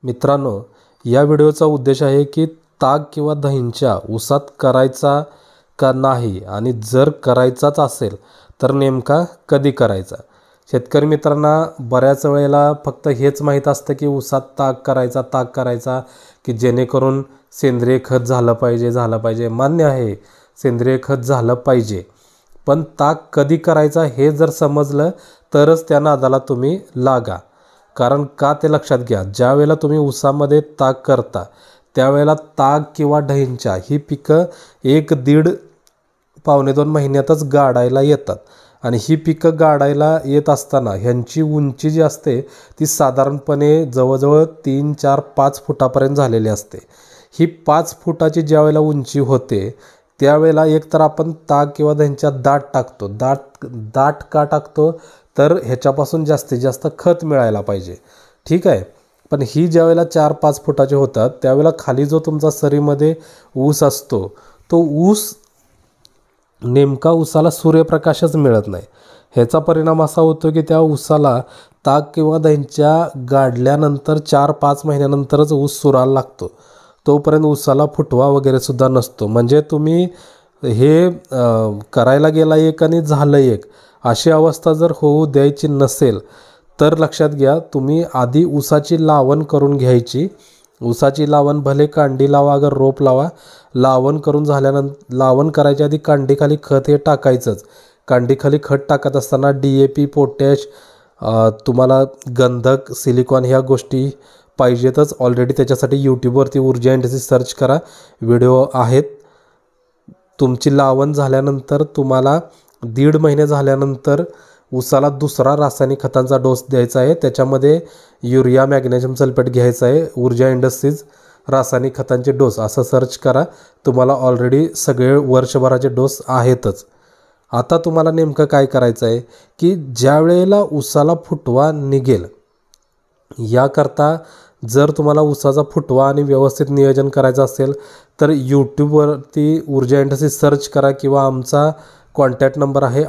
मित्रांनो, या व्हिडिओचा उद्देश आहे की ताक किंवा दहींच्या ऊसात करायचा का नाही आणि जर करायचाच असेल तर नेमका कधी करायचा। शेतकरी मित्रांना बऱ्याच वेळेला फक्त हेच माहीत असतं की ऊसात ताक करायचा की जेणेकरून सेंद्रिय खत झालं पाहिजे। मान्य आहे, सेंद्रिय खत झालं पाहिजे, पण ताक कधी करायचा हे जर समजलं तरच त्या नादाला तुम्ही लागा। कारण का ते लक्षात घ्या, ज्या वेळेला तुम्ही ऊसामध्ये ताक करता त्यावेळेला ताक किंवा दहींच्या ही पिकं 1-1.5 पावणे 2 महिन्यातच गाडायला येतात आणि ही पिकं गाडायला येत असताना ह्यांची उंची जी असते ती साधारणपणे जवळजवळ 3, 4, 5 फुटापर्यंत झालेली असते। ही 5 फुटाची ज्या वेळेला उंची होते त्यावेळेला एकतर आपण ताक किंवा दहींच्या दाट टाकतो। दाट का टाकतो तर ह्याच्यापासून जास्तीत जास्त खत मिळायला पाहिजे, ठीक आहे। पण ही ज्या वेळेला 4-5 फुटाचे होतात त्यावेळेला खाली जो तुमचा सरीमध्ये ऊस असतो तो ऊस नेमका ऊसाला सूर्यप्रकाशच मिळत नाही। ह्याचा परिणाम असा होतो की त्या ऊसाला ताक किंवा दहींच्या गाडल्यानंतर 4-5 महिन्यानंतरच ऊस सुरायला लागतो, तोपर्यंत ऊसाला फुटवा वगैरे सुद्धा नसतो। म्हणजे तुम्ही हे करायला गेला एक आणि झालं एक अशी अवस्था जर होऊ द्यायची नसेल तर लक्षात घ्या, तुम्ही आधी ऊसाची लावण करून घ्यायची। ऊसाची लावण भले कांडी लावा अगर रोप लावा, लावण करून झाल्यानंतर लावण करायच्या आधी कांडीखाली खत हे टाकायचंच। कांडीखाली खत टाकत असताना DAP, पोटॅश, तुम्हाला गंधक, सिलिकॉन ह्या गोष्टी पाहिजेतच। ऑलरेडी त्याच्यासाठी यूट्यूबवरती ऊर्जा इंडस्ट्री सर्च करा, व्हिडिओ आहेत। तुमची लावण झाल्यानंतर तुम्हाला 1.5 महिने झाल्यानंतर ऊसाला दुसरा रासायनिक खतांचा डोस द्यायचा आहे। त्याच्यामध्ये युरिया, मॅग्नेशियम सल्फेट घ्यायचा आहे। ऊर्जा इंडस्ट्रीज रासायनिक खतांचे डोस असं सर्च करा, तुम्हाला ऑलरेडी सगळे वर्षभराचे डोस आहेतच। आता तुम्हाला नेमकं काय करायचं आहे की ज्या वेळेला ऊसाला फुटवा निघेल, याकरता जर तुम्हाला ऊसाचा फुटवा आणि व्यवस्थित नियोजन करायचं असेल तर यूट्यूबवरती ऊर्जा इंडस्ट्री सर्च करा किंवा आमचा कॉन्टॅक्ट नंबर आहे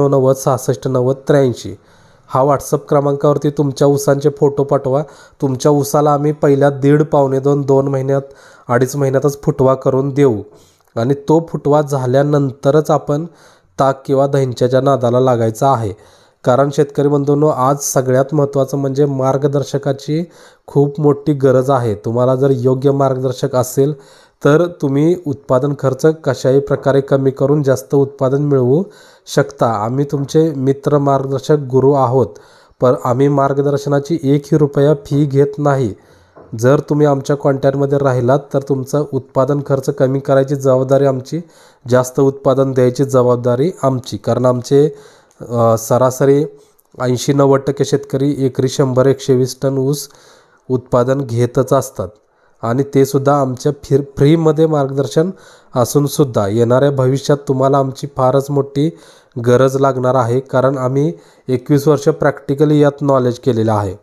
9890669083। हा व्हॉट्सअप क्रमांकावरती तुमच्या ऊसांचे फोटो पाठवा। तुमच्या ऊसाला आम्ही पहिल्या 1.5 पावणे 2 महिन्यात 2.5 महिन्यातच फुटवा करून देऊ आणि तो फुटवा झाल्यानंतरच आपण ताक किंवा दहींच्या नादाला लागायचा आहे। कारण शेतकरी बंधूंनो, आज सगळ्यात महत्त्वाचं म्हणजे मार्गदर्शकाची खूप मोठी गरज आहे। तुम्हाला जर योग्य मार्गदर्शक असेल तर तुम्ही उत्पादन खर्च कशाही प्रकारे कमी करून जास्त उत्पादन मिळवू शकता। आम्ही तुमचे मित्र, मार्गदर्शक, गुरु आहोत, पण आम्ही मार्गदर्शनाची 1ही रुपया फी घेत नाही। जर तुम्ही आमच्या कॉन्टॅक्टमध्ये राहिलात तर तुमचं उत्पादन खर्च कमी करायची जबाबदारी आमची, जास्त उत्पादन द्यायची जबाबदारी आमची। कारण आमचे सरासरी 80-90% शेतकरी एकरी 100-120 टन ऊस उत्पादन घेतच असतात आणि ते सुद्धा आमच्या फ्रीमध्ये मार्गदर्शन असून सुद्धा येणाऱ्या भविष्यात तुम्हाला आमची फारच मोठी गरज लागणार आहे। कारण आम्ही 21 वर्ष प्रॅक्टिकली यात नॉलेज केलेलं आहे,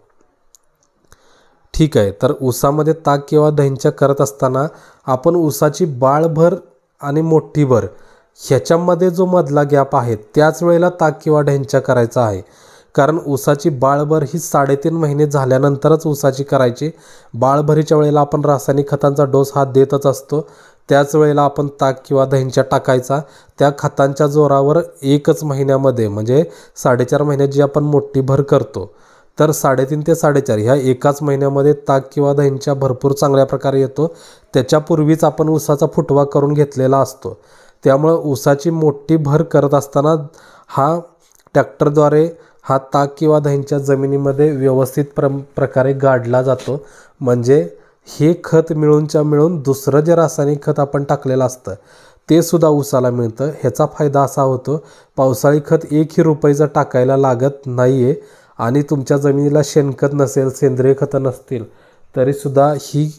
ठीक आहे। तर ऊसामध्ये ताक किंवा दहींच्या करत असताना आपण ऊसाची बाळभर आणि मोठी भर ह्याच्यामध्ये जो मधला गॅप आहे त्याच वेळेला ताक किंवा दहींच्या करायचा आहे। कारण ऊसाची बाळभर ही 3.5 महिने झाल्यानंतरच ऊसाची करायची। बाळभरीच्या वेळेला आपण रासायनिक खतांचा डोस हा देतच असतो, त्याच वेळेला आपण ताक किंवा दहींच्या टाकायचा। त्या खतांच्या जोरावर 1च महिन्यामध्ये म्हणजे 4.5 महिन्यात जी आपण मोठी भर करतो तर 3.5 ते 4.5 ह्या एकाच महिन्यामध्ये ताक किंवा दहींच्या भरपूर चांगल्या प्रकारे येतो। त्याच्यापूर्वीच आपण ऊसाचा फुटवा करून घेतलेला असतो, त्यामुळे ऊसाची मोठी भर करत असताना हा ट्रॅक्टरद्वारे हा ताक किंवा दहींच्या जमिनीमध्ये व्यवस्थित प्रकारे गाडला जातो। म्हणजे हे खत मिळून दुसरं जे रासायनिक खत आपण टाकलेलं असतं ते सुद्धा ऊसाला मिळतं। ह्याचा फायदा असा होतो, पावसाळी खत 1ही रुपयाचं टाकायला लागत नाही आहे आणि तुमच्या जमिनीला शेणखत नसेल, सेंद्रिय खतं नसतील तरीसुद्धा ही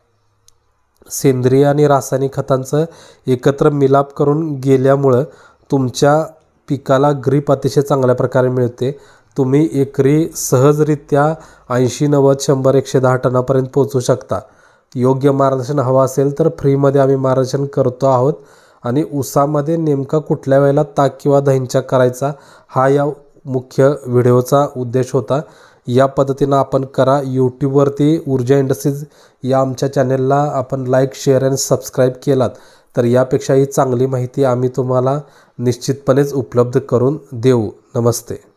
सेंद्रिय आणि रासायनिक खतांचं एकत्र मिलाप करून गेल्यामुळं तुमच्या पिकाला ग्रीप अतिशय चांगल्या प्रकारे मिळते। तुम्ही एकरी सहजरित्या 80, 90, 100, 110 टनापर्यंत पोहोचू शकता। योग्य मार्गदर्शन हवं असेल तर फ्रीमध्ये आम्ही मार्गदर्शन करतो आहोत आणि ऊसामध्ये नेमका कुठल्या वेळेला ताक किंवा दहींच्या करायचा हा या मुख्य व्हिडिओचा उद्देश होता। या पद्धतीनं आपण करा. यूट्यूबवरती ऊर्जा इंडस्ट्रीज या आमच्या चॅनेलला आपण लाईक, शेअर आणि सबस्क्राईब केलात तर यापेक्षाही चांगली माहिती आम्ही तुम्हाला निश्चितपणेच उपलब्ध करून देऊ. नमस्ते.